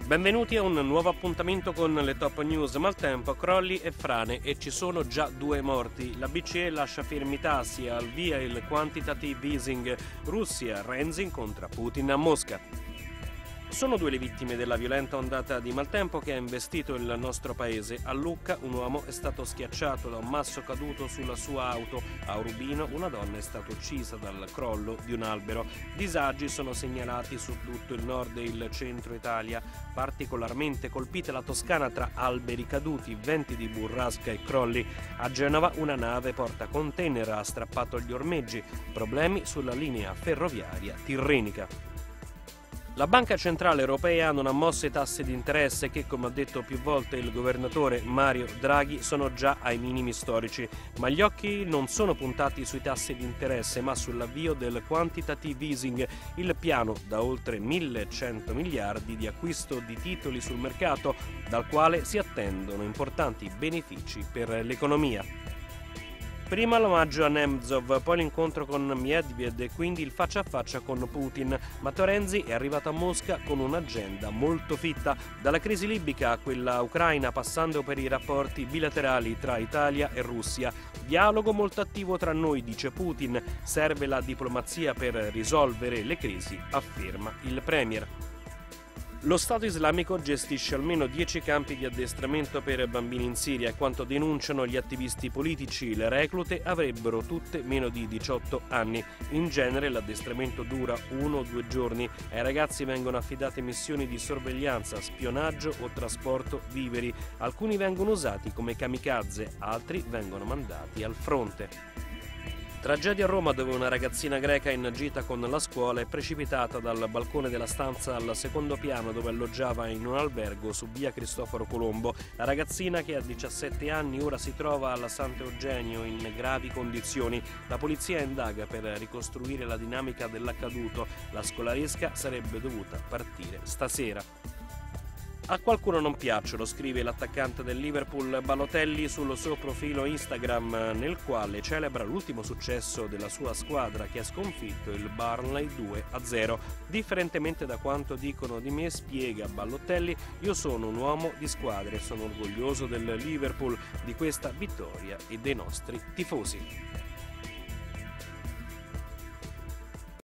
Benvenuti a un nuovo appuntamento con le top news. Maltempo, crolli e frane e ci sono già 2 morti. La BCE lascia fermi i tassi, al via il quantitative easing. Russia, Renzi incontra Putin a Mosca. Sono 2 le vittime della violenta ondata di maltempo che ha investito il nostro paese. A Lucca un uomo è stato schiacciato da un masso caduto sulla sua auto. A Urbino una donna è stata uccisa dal crollo di un albero. Disagi sono segnalati su tutto il nord e il centro Italia. Particolarmente colpita la Toscana tra alberi caduti, venti di burrasca e crolli. A Genova una nave porta container ha strappato gli ormeggi. Problemi sulla linea ferroviaria tirrenica. La Banca Centrale Europea non ha mosso i tassi di interesse che, come ha detto più volte il governatore Mario Draghi, sono già ai minimi storici. Ma gli occhi non sono puntati sui tassi di interesse, ma sull'avvio del quantitative easing, il piano da oltre 1.100 miliardi di acquisto di titoli sul mercato, dal quale si attendono importanti benefici per l'economia. Prima l'omaggio a Nemtsov, poi l'incontro con Medvedev e quindi il faccia a faccia con Putin. Matteo Renzi è arrivato a Mosca con un'agenda molto fitta, dalla crisi libica a quella ucraina, passando per i rapporti bilaterali tra Italia e Russia. Dialogo molto attivo tra noi, dice Putin. Serve la diplomazia per risolvere le crisi, afferma il premier. Lo Stato islamico gestisce almeno 10 campi di addestramento per bambini in Siria e quanto denunciano gli attivisti politici, le reclute avrebbero tutte meno di 18 anni. In genere l'addestramento dura 1 o 2 giorni. Ai ragazzi vengono affidate missioni di sorveglianza, spionaggio o trasporto viveri. Alcuni vengono usati come kamikaze, altri vengono mandati al fronte. Tragedia a Roma, dove una ragazzina greca in gita con la scuola è precipitata dal balcone della stanza al secondo piano dove alloggiava in un albergo su via Cristoforo Colombo. La ragazzina, che ha 17 anni, ora si trova alla Sant'Eugenio in gravi condizioni. La polizia indaga per ricostruire la dinamica dell'accaduto. La scolaresca sarebbe dovuta partire stasera. A qualcuno non piacciono, scrive l'attaccante del Liverpool Balotelli sul suo profilo Instagram, nel quale celebra l'ultimo successo della sua squadra che ha sconfitto il Burnley 2-0. Differentemente da quanto dicono di me, spiega Balotelli, io sono un uomo di squadre, sono orgoglioso del Liverpool, di questa vittoria e dei nostri tifosi.